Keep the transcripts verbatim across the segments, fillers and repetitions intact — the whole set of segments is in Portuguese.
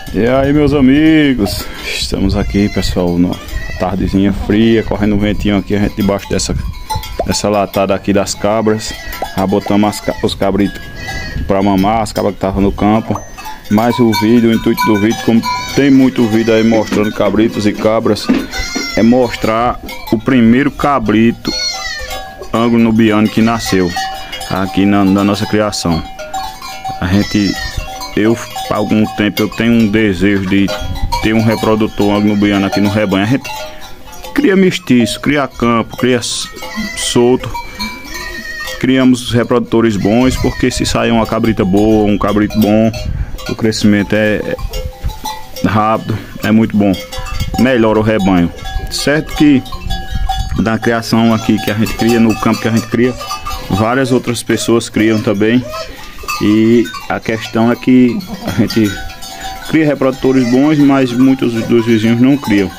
E aí, meus amigos, estamos aqui, pessoal, na tardezinha fria, correndo um ventinho aqui, a gente debaixo dessa, dessa latada aqui das cabras. Já botamos as, os cabritos para mamar, as cabras que estavam no campo. Mas o vídeo, o intuito do vídeo, como tem muito vídeo aí mostrando cabritos e cabras, é mostrar o primeiro cabrito anglo-nubiano que nasceu aqui na, na nossa criação. A gente, eu há algum tempo eu tenho um desejo de ter um reprodutor anglo-nubiano aqui no rebanho. A gente cria mestiço, cria campo, cria solto, criamos reprodutores bons, porque se sair uma cabrita boa, um cabrito bom, o crescimento é rápido, é muito bom, melhora o rebanho. Certo que da criação aqui que a gente cria, no campo que a gente cria, várias outras pessoas criam também. E a questão é que a gente cria reprodutores bons, mas muitos dos vizinhos não criam.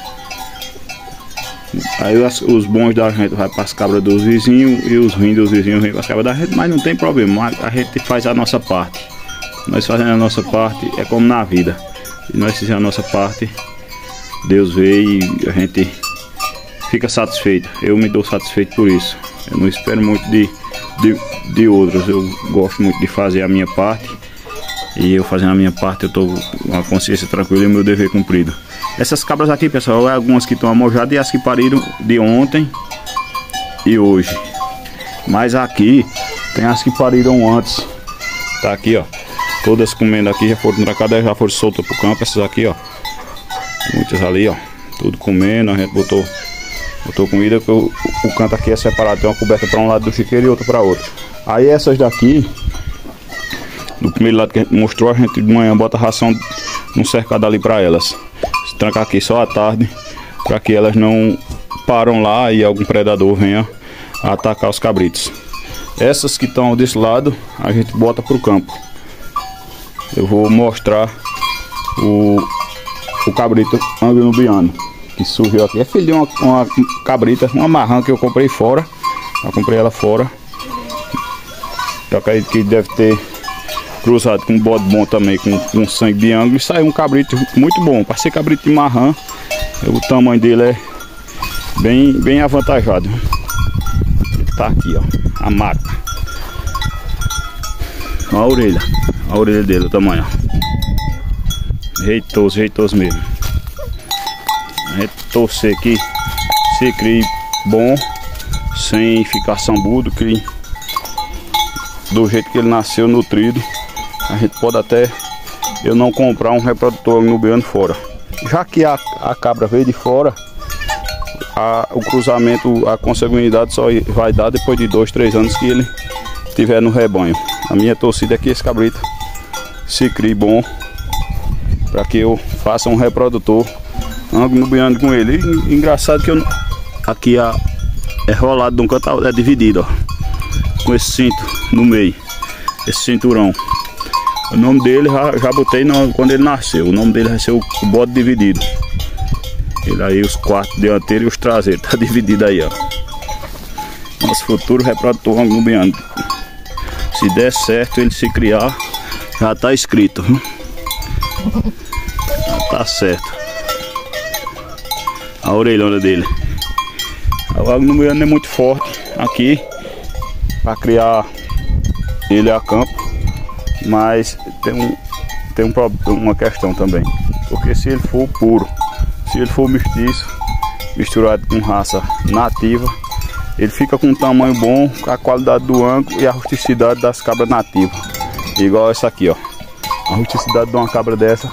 Aí as, os bons da gente vai para as cabras dos vizinhos e os ruins dos vizinhos vêm para as cabras da gente, mas não tem problema, a gente faz a nossa parte. Nós fazendo a nossa parte é como na vida. Se nós fizermos a nossa parte, Deus vê e a gente fica satisfeito. Eu me dou satisfeito por isso. Eu não espero muito de, de, de outros. Eu gosto muito de fazer a minha parte. E eu fazendo a minha parte, eu estou com a consciência tranquila e o meu dever cumprido. Essas cabras aqui, pessoal, é algumas que estão amojadas e as que pariram de ontem e hoje. Mas aqui tem as que pariram antes. Tá aqui, ó. Todas comendo aqui, já foram trancadas, já foram soltas pro campo. Essas aqui, ó. Muitas ali, ó. Tudo comendo, a gente botou. Botou comida, que o, o canto aqui é separado, tem uma coberta para um lado do chiqueiro e outra para outro. Aí essas daqui, do primeiro lado que a gente mostrou, a gente de manhã bota ração num cercado ali para elas. Se trancar aqui só à tarde, para que elas não param lá e algum predador venha atacar os cabritos. Essas que estão desse lado, a gente bota pro campo. Eu vou mostrar o, o cabrito anglo-nubiano que surgiu aqui. É filho de uma, uma cabrita, uma marrã que eu comprei fora. Eu comprei ela fora. Eu acredito que deve ter cruzado com um bode bom também, com, com sangue de ângulo. E saiu um cabrito muito bom. Para ser cabrito de marrã, o tamanho dele é bem, bem avantajado. Ele tá aqui, ó, a marca. Olha a orelha. A orelha dele, o tamanho, ó. Jeitoso, jeitoso mesmo. A gente torcer que se crie bom, sem ficar sambudo, crie do jeito que ele nasceu, nutrido. A gente pode até eu não comprar um reprodutor nubiano fora. Já que a, a cabra veio de fora, a, o cruzamento, a consanguinidade só vai dar depois de dois, três anos que ele estiver no rebanho. A minha torcida é que esse cabrito se crie bom, para que eu faça um reprodutor anglo-nubiano com ele. E, engraçado que eu, aqui a, é rolado de um canto, é dividido, ó, com esse cinto no meio, esse cinturão. O nome dele já, já botei no, quando ele nasceu. O nome dele vai ser o, o bode dividido. Ele aí, os quatro dianteiros e os traseiros, tá dividido aí, ó. Nosso futuro reprodutor anglo-nubiano. Se der certo ele se criar, já tá escrito, viu? Já tá certo. A orelhona dele. O anglo-nubiano é muito forte aqui para criar ele a campo, mas tem, um, tem um, uma questão também, porque se ele for puro, se ele for mestiço, misturado com raça nativa, ele fica com um tamanho bom, com a qualidade do ângulo e a rusticidade das cabras nativas. Igual essa aqui, ó. A rusticidade de uma cabra dessa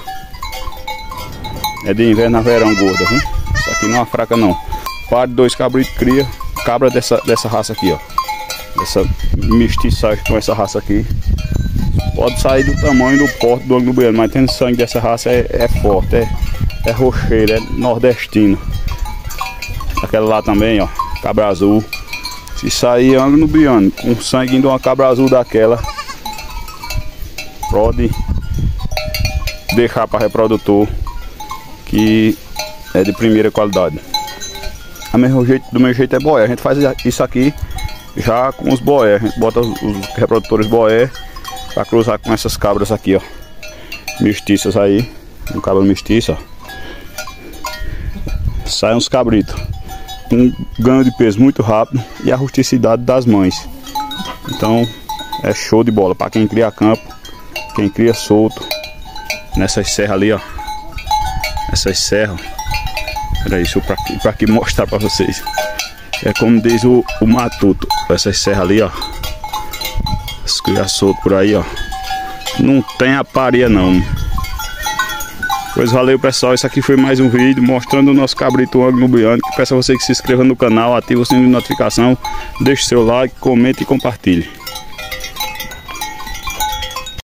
é de inverno a verão gorda, viu? Essa aqui não é fraca não. Par de dois cabritos cria cabra dessa, dessa raça aqui, ó. Essa mestiçagem com essa raça aqui. Pode sair do tamanho do porte do anglo-nubiano, mas tendo sangue dessa raça é, é forte, é, é rocheiro, é nordestino. Aquela lá também, ó, cabra azul. Se sair anglo-nubiano com sangue de uma cabra azul daquela, pode deixar para reprodutor, que é de primeira qualidade. A mesmo jeito, do meu jeito é boé. A gente faz isso aqui já com os boé. A gente bota os, os reprodutores boé para cruzar com essas cabras aqui, ó, mestiças aí. Um cabra mestiço, ó. Sai uns cabritos. Um ganho de peso muito rápido e a rusticidade das mães. Então é show de bola para quem cria campo, quem cria solto. Nessas serras ali, ó. Essas serras. Peraí, deixa eu pra aqui, pra aqui mostrar pra vocês. É como diz o, o matuto. Essas serras ali, ó. As crias solto por aí, ó. Não tem aparia não. Pois valeu, pessoal, esse aqui foi mais um vídeo mostrando o nosso cabrito anglo-nubiano. Peço a você que se inscreva no canal, ative o sininho de notificação, deixe seu like, comente e compartilhe.